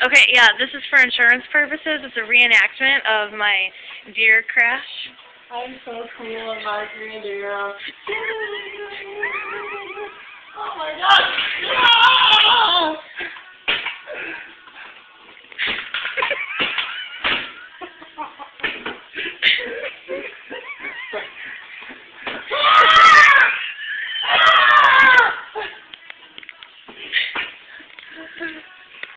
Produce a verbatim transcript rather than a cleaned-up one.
Okay, yeah, this is for insurance purposes. It's a reenactment of my deer crash. I'm so cool in my green deer. Oh my god!